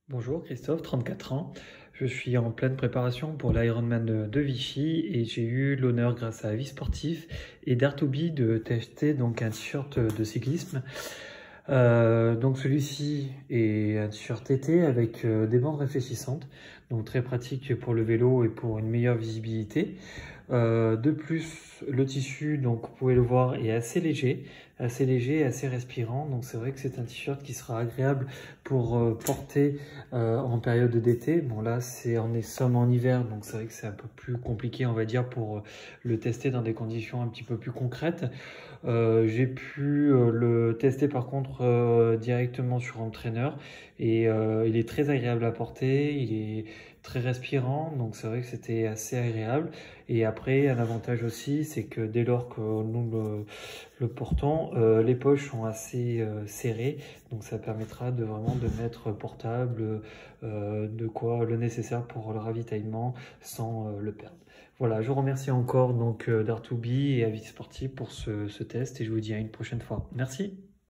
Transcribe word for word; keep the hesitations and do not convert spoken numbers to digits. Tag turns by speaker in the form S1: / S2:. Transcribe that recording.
S1: Bonjour Christophe, trente-quatre ans. Je suis en pleine préparation pour l'Ironman de, de Vichy et j'ai eu l'honneur grâce à Avis Sportif et d'Artubi de tester donc un t-shirt de cyclisme. Euh, donc celui-ci est un t-shirt été avec euh, des bandes réfléchissantes, donc très pratique pour le vélo et pour une meilleure visibilité. Euh, de plus, le tissu, donc vous pouvez le voir, est assez léger, assez léger, assez respirant. Donc c'est vrai que c'est un t-shirt qui sera agréable pour euh, porter euh, en période d'été. Bon là, c'est on est sommes en hiver, donc c'est vrai que c'est un peu plus compliqué, on va dire, pour euh, le tester dans des conditions un petit peu plus concrètes. Euh, j'ai pu euh, le tester par contre euh, directement sur un trainer et euh, il est très agréable à porter, il est très respirant, donc c'est vrai que c'était assez agréable. Et après, un avantage aussi, c'est que dès lors que nous le, le portons, euh, les poches sont assez euh, serrées, donc ça permettra de vraiment de mettre portable, euh, de quoi le nécessaire pour le ravitaillement sans euh, le perdre. Voilà, je vous remercie encore donc euh, d'Artubi et Avis Sportif pour ce, ce test et je vous dis à une prochaine fois. Merci.